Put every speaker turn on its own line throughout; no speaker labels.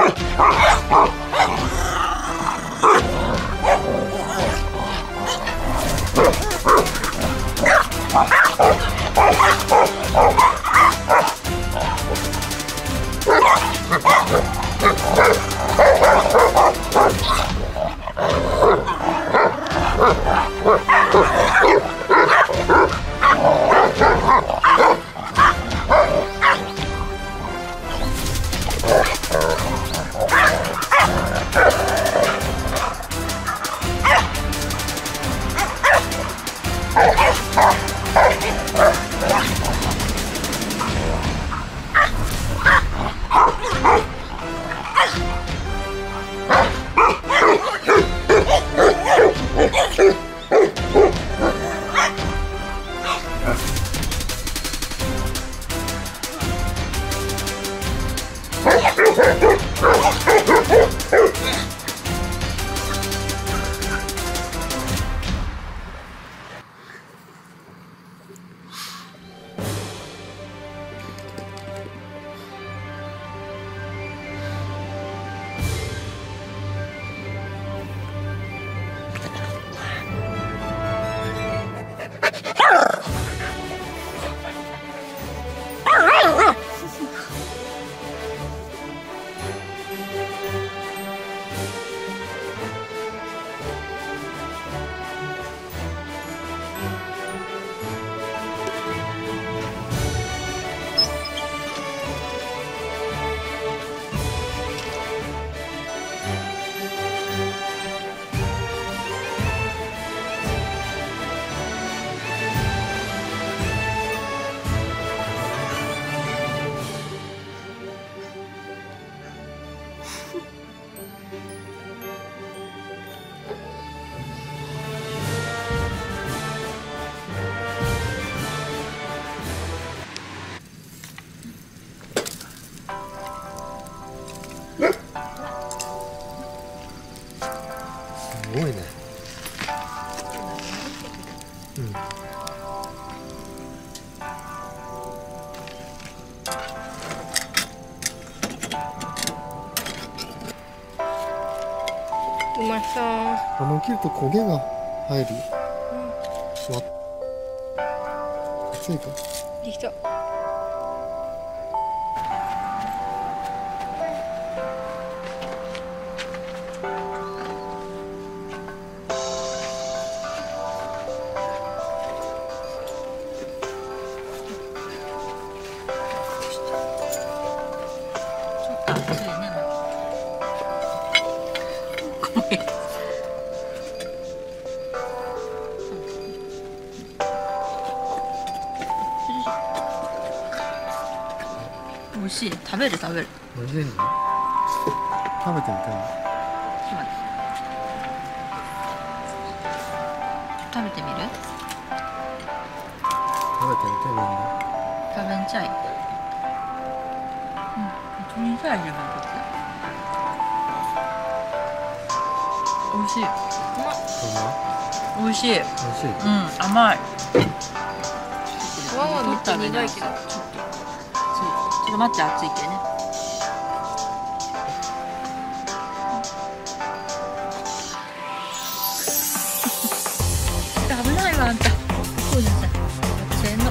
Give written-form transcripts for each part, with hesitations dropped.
すごいね。うん。
うまそう。
切ると焦げが入る。熱いか。
できた。
美味しい。食べる食べる。
美味しいね。食べてみたい。
食べてみる？
食べてみてみんな。
食べんちゃい。うん、みんな自分たち。美味しい。美味しい。
美味しい。
うん、甘い。
皮はもっと苦いけど。
ちょっと待って、熱いけどね。危ないわ、あんた。こうじゃさ。せーの。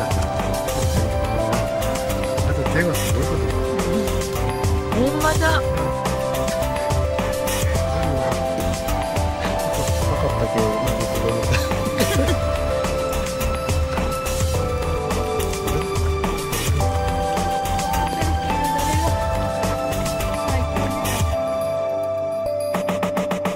手がすごいこと。
ほんまだ。